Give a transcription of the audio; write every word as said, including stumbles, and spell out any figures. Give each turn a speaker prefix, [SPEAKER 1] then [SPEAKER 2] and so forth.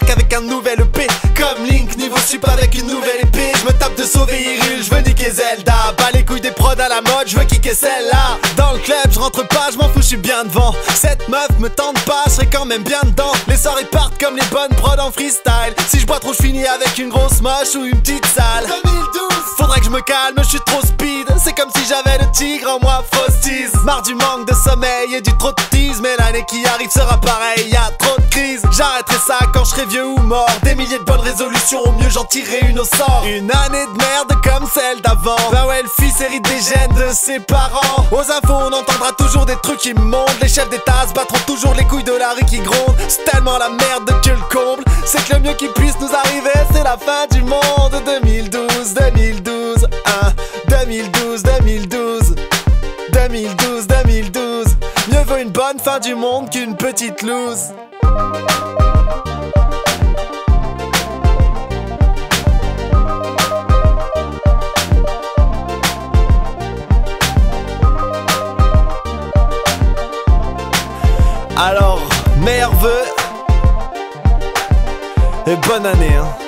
[SPEAKER 1] back avec un nouvel E P. Comme Link, niveau sup avec une nouvelle épée. Je me tape de sauver Hyrule, je veux niquer Zelda. Bas les couilles des prods à la mode, je veux kicker celle-là. Dans le club, je rentre pas, je m'en fous, je suis bien devant. Cette meuf me tente pas, je serai quand même bien dedans. Les soirées partent comme les bonnes prods en freestyle. Si je bois trop, je finis avec une grosse moche ou une petite salle. deux mille douze, faudrait que je me calme, je suis trop speed. C'est comme si j'avais le tigre en moi, Frosties. Marre du manque de sommeil et du trop de tease. Mais l'année qui arrive sera pareil, y'a trop de crises. J'arrêterai ça quand je serai vieux ou mort. Des milliers de bonnes résolutions, au mieux j'en tirerai une au sort. Une année de merde comme celle d'avant. Bah ouais, le fils hérite des gènes de ses parents. Aux infos on entendra toujours des trucs qui montent. Les chefs d'état se battront toujours les couilles de la rue qui grondent. C'est tellement la merde que le comble, c'est que le mieux qui puisse nous arriver c'est la fin du monde. Deux mille douze, deux mille douze, hein, deux mille douze, deux mille douze, deux mille douze, deux mille douze. Mieux vaut une bonne fin du monde qu'une petite loose. Alors, meilleurs vœux et bonne année hein.